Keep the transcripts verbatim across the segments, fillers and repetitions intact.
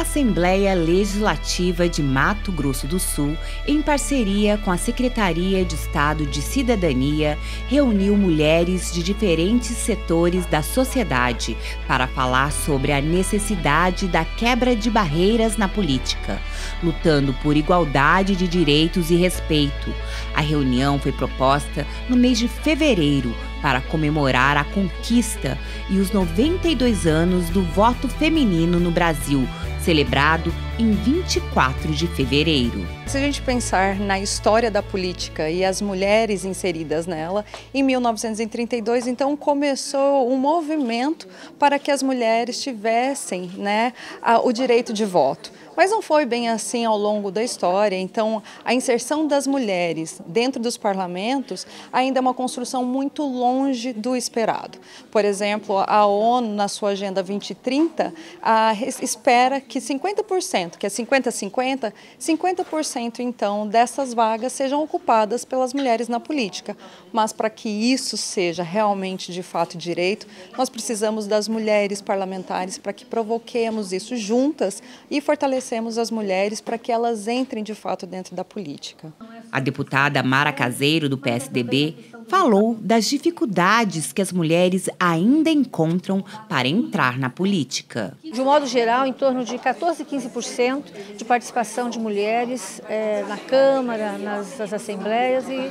Assembleia Legislativa de Mato Grosso do Sul, em parceria com a Secretaria de Estado de Cidadania, reuniu mulheres de diferentes setores da sociedade para falar sobre a necessidade da quebra de barreiras na política, lutando por igualdade de direitos e respeito. A reunião foi proposta no mês de fevereiro para comemorar a conquista e os noventa e dois anos do voto feminino no Brasil, celebrado em vinte e quatro de fevereiro. Se a gente pensar na história da política e as mulheres inseridas nela, em mil novecentos e trinta e dois, então, começou um movimento para que as mulheres tivessem, né, o direito de voto. Mas não foi bem assim ao longo da história, então a inserção das mulheres dentro dos parlamentos ainda é uma construção muito longe do esperado. Por exemplo, a ONU, na sua Agenda vinte trinta, a, espera que cinquenta por cento, que é cinquenta a cinquenta, cinquenta por cento então dessas vagas sejam ocupadas pelas mulheres na política. Mas para que isso seja realmente de fato direito, nós precisamos das mulheres parlamentares para que provoquemos isso juntas e fortalecemos as mulheres para que elas entrem de fato dentro da política. A deputada Mara Caseiro, do P S D B, falou das dificuldades que as mulheres ainda encontram para entrar na política. De um modo geral, em torno de quatorze a quinze por cento de participação de mulheres é, na Câmara, nas, nas assembleias e, uh,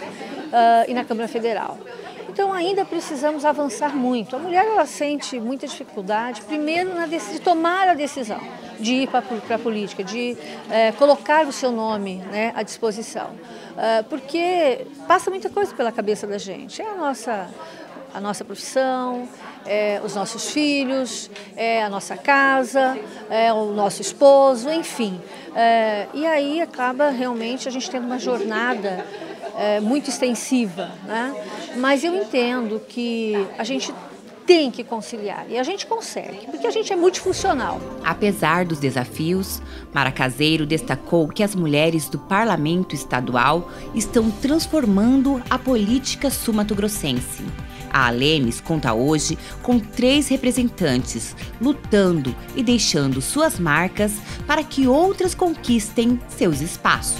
e na Câmara Federal. Então ainda precisamos avançar muito. A mulher ela sente muita dificuldade, primeiro na de tomar a decisão de ir para a política, de é, colocar o seu nome, né, à disposição. É, porque passa muita coisa pela cabeça da gente. É a nossa, a nossa profissão, é, os nossos filhos, é a nossa casa, é o nosso esposo, enfim. É, e aí acaba realmente a gente tendo uma jornada É, muito extensiva, né? Mas eu entendo que a gente tem que conciliar e a gente consegue, porque a gente é multifuncional. Apesar dos desafios, Mara Caseiro destacou que as mulheres do Parlamento Estadual estão transformando a política sul-mato-grossense. A Alemes conta hoje com três representantes lutando e deixando suas marcas para que outras conquistem seus espaços.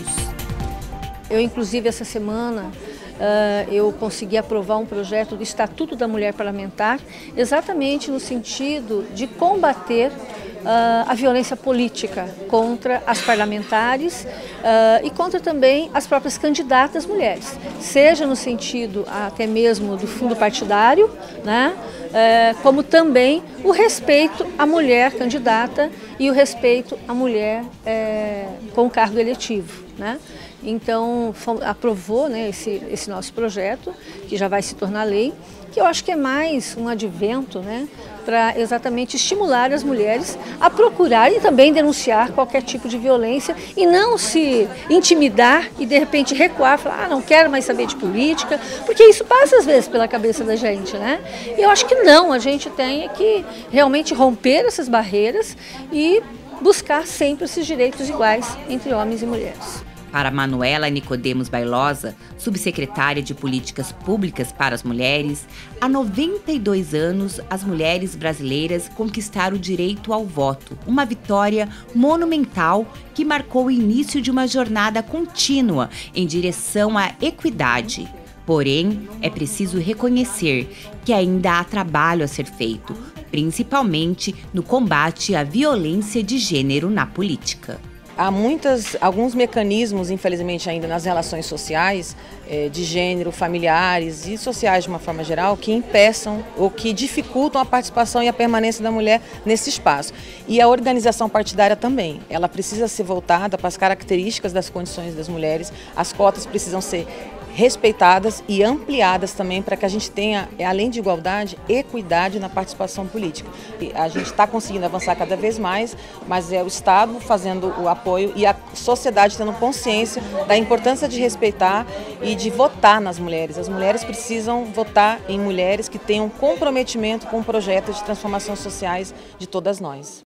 Eu, inclusive, essa semana, uh, eu consegui aprovar um projeto do Estatuto da Mulher Parlamentar, exatamente no sentido de combater uh, a violência política contra as parlamentares uh, e contra também as próprias candidatas mulheres, seja no sentido até mesmo do fundo partidário, né, uh, como também o respeito à mulher candidata e o respeito à mulher uh, com cargo eletivo, né? Então, aprovou, né, esse, esse nosso projeto, que já vai se tornar lei, que eu acho que é mais um advento, né, para exatamente estimular as mulheres a procurar e também denunciar qualquer tipo de violência e não se intimidar e de repente recuar, falar, ah, não quero mais saber de política, porque isso passa às vezes pela cabeça da gente, né? E eu acho que não, a gente tem que realmente romper essas barreiras e buscar sempre esses direitos iguais entre homens e mulheres. Para Manuela Nicodemos Bailosa, subsecretária de Políticas Públicas para as Mulheres, há noventa e dois anos as mulheres brasileiras conquistaram o direito ao voto, uma vitória monumental que marcou o início de uma jornada contínua em direção à equidade. Porém, é preciso reconhecer que ainda há trabalho a ser feito, principalmente no combate à violência de gênero na política. Há muitas, alguns mecanismos, infelizmente, ainda nas relações sociais, eh, de gênero, familiares e sociais de uma forma geral, que impeçam ou que dificultam a participação e a permanência da mulher nesse espaço. E a organização partidária também. Ela precisa ser voltada para as características das condições das mulheres, as cotas precisam ser respeitadas e ampliadas também para que a gente tenha, além de igualdade, equidade na participação política. E a gente está conseguindo avançar cada vez mais, mas é o Estado fazendo o apoio e a sociedade tendo consciência da importância de respeitar e de votar nas mulheres. As mulheres precisam votar em mulheres que tenham comprometimento com projetos de transformação sociais de todas nós.